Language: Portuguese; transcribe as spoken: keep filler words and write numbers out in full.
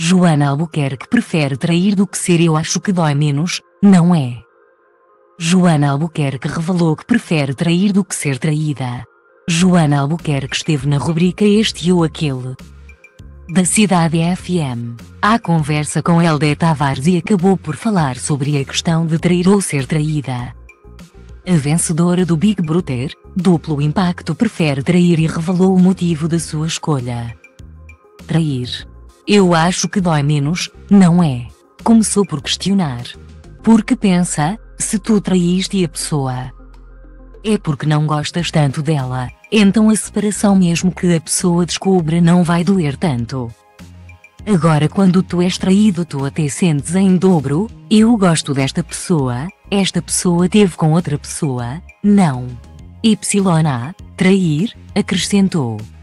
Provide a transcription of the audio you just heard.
Joana Albuquerque prefere trair do que ser. Eu acho que dói menos, não é? Joana Albuquerque revelou que prefere trair do que ser traída. Joana Albuquerque esteve na rubrica Este ou Aquele da Cidade F M. À conversa com Hélder Tavares e acabou por falar sobre a questão de trair ou ser traída. A vencedora do Big Brother, Duplo Impacto, prefere trair e revelou o motivo da sua escolha. Trair. Eu acho que dói menos, não é? Começou por questionar. Porque pensa, se tu traíste a pessoa, é porque não gostas tanto dela, então a separação, mesmo que a pessoa descubra, não vai doer tanto. Agora quando tu és traído, tu até sentes em dobro. Eu gosto desta pessoa, esta pessoa teve com outra pessoa, não. Y A, trair, acrescentou.